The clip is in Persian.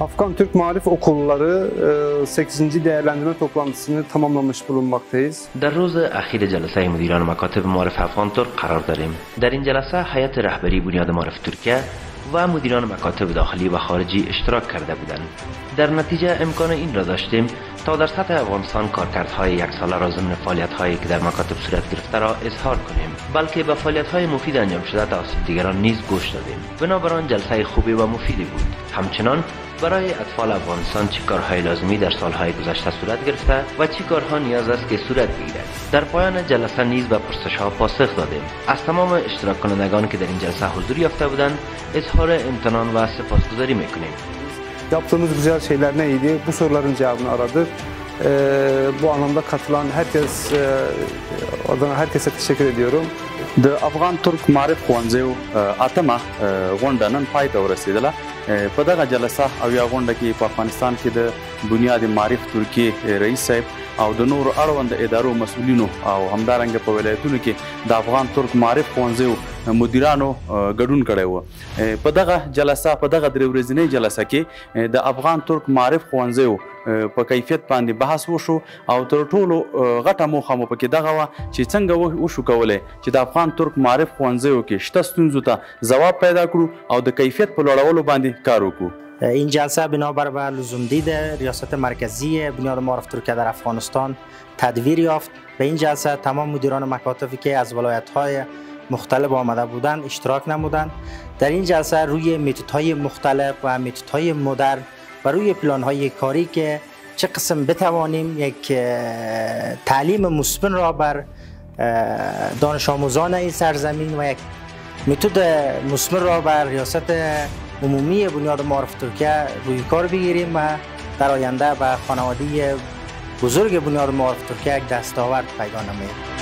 Afgan Türk Maarif Okulları 8. değerlendirme toplantısını tamamlamış bulunmaktayız. در روز اخیر جلسه مدیران مکاتب معارف افغان ترک قرار داریم. در این جلسه هیئت رهبری بنیاد معارف ترکیه و مدیران مکاتب داخلی و خارجی اشتراک کرده بودند. در نتیجه امکان این را داشتیم تا در سطح افغانستان کارکردهای یک ساله را ضمن فعالیت‌هایی که در مکاتب صورت گرفته را اظهار کنیم، بلکه به فعالیت‌های مفید انجام شده توسط دیگران نیز گوش دادیم. بنابراین جلسه خوبی و مفیدی بود. همچنان برای اطفال افغانستان چه کارهای لازمی در سالهای گذشته صورت گرفته و چه کارها نیاز است که صورت بگیرد. در پایان جلسه نیز به پرسش‌ها پاسخ دادیم. از تمام اشتراک کنندگان که در این jelse حضور یافته بودند اظهار امتنان و سپاسگزاری می‌کنیم. Yaptığımız güzel şeyler neydi? Bu soruların cevabını aradık. Bu anlamda katılan herkese teşekkür ediyorum. د افغان ترک معارف ښوونځیو اتمه غونډه نن پای ته ورسېدله. په دغه جلسه او یا غونډه کې په افغانستان کې د بنیاد معارف ترکیې رئیس صاحب او د نورو اړوند ادارو مسؤلینو او همدارنګه په ولایتونو کې د افغان ترک معارف ښوونځیو مدیرانو ګډون کړی و. په دغه جلسه په دغه درې ورځنۍ جلسه کې د افغان ترک معارف ښوونځیو په کیفیت باندې بحث وشو او تر ټولو غټه موخه مو پکې دغه وه چې څنګه وشو کولی چې د افغان ترک معارف ښوونځیو کې شته ستونزو ته ځواب پیدا کړو او د کیفیت په لوړولو باندې کار وکړو. این جلسه بنابر به لزوم دید ریاست مرکزی بنیاد معارف ترکیه در افغانستان تدویر یافت. به این جلسه تمام مدیران مکاتبی که از ولایت‌های مختلف آمده بودند اشتراک نمودند. در این جلسه روی متدهای مختلف و متدهای مدرن و روی پلان‌های کاری که چه قسم بتوانیم یک تعلیم مثمر را بر دانش آموزان این سرزمین و یک متد مثمر را بر ریاست عمومی بنیاد معارف ترکیه روی کار بگیریم و در آینده به خانواده بزرگ بنیاد معارف ترکیه یک دستاورد پیدا نماییم.